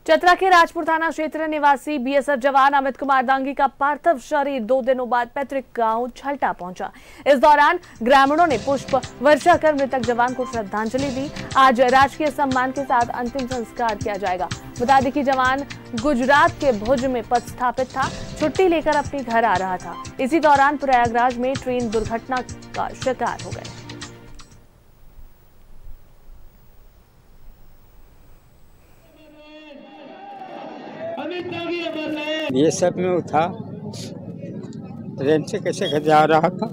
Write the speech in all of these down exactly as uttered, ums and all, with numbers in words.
चतरा के राजपुर थाना क्षेत्र निवासी बीएसएफ जवान अमित कुमार दांगी का पार्थिव शरीर दो दिनों बाद पैतृक गांव छलटा पहुंचा। इस दौरान ग्रामीणों ने पुष्प वर्षा कर मृतक जवान को श्रद्धांजलि दी। आज राजकीय सम्मान के साथ अंतिम संस्कार किया जाएगा। बता दें कि जवान गुजरात के भुज में पदस्थापित था, छुट्टी लेकर अपने घर आ रहा था। इसी दौरान प्रयागराज में ट्रेन दुर्घटना का शिकार हो गए। बीएसएफ में वो था, ट्रेन से कैसे जा रहा था,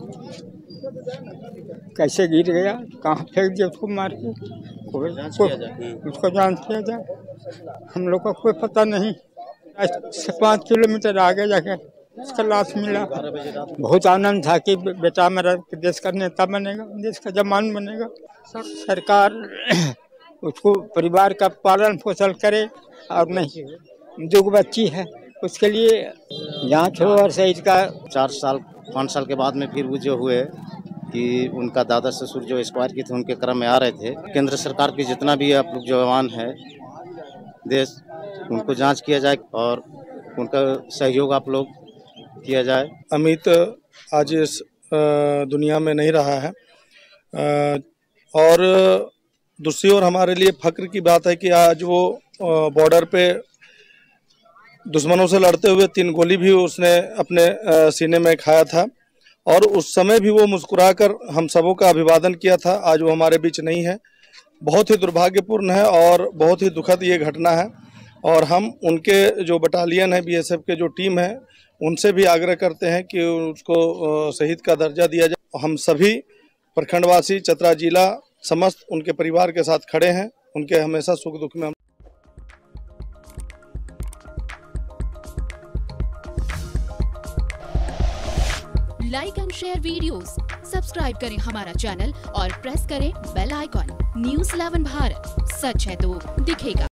कैसे गिर गया, कहाँ फेंक दिया उसको मार के, उसको जांच किया जाए। हम लोग को कोई पता नहीं। से पाँच किलोमीटर आगे जाकर उसका लाश मिला। बहुत आनंद था कि बेटा मेरा देश का नेता बनेगा, देश का जवान बनेगा। सरकार उसको परिवार का पालन पोषण करे और नहीं जो बच्ची है उसके लिए जांच हो और शहीद का चार साल पाँच साल के बाद में फिर वो जो हुए कि उनका दादा ससुर जो एक्सपायर किए थे उनके क्रम में आ रहे थे। केंद्र सरकार की जितना भी आप लोग जवान है देश, उनको जांच किया जाए और उनका सहयोग आप लोग किया जाए। अमित आज इस दुनिया में नहीं रहा है और दूसरी ओर हमारे लिए फक्र की बात है कि आज वो बॉर्डर पे दुश्मनों से लड़ते हुए तीन गोली भी उसने अपने सीने में खाया था और उस समय भी वो मुस्कुराकर हम सबों का अभिवादन किया था। आज वो हमारे बीच नहीं है। बहुत ही दुर्भाग्यपूर्ण है और बहुत ही दुखद ये घटना है और हम उनके जो बटालियन है, बीएसएफ के जो टीम है, उनसे भी आग्रह करते हैं कि उसको शहीद का दर्जा दिया जाए। हम सभी प्रखंडवासी चतरा जिला समस्त उनके परिवार के साथ खड़े हैं। उनके हमेशा सुख दुख में like and share videos, subscribe करें हमारा चैनल और प्रेस करें bell icon. News eleven Bharat, सच है तो दिखेगा।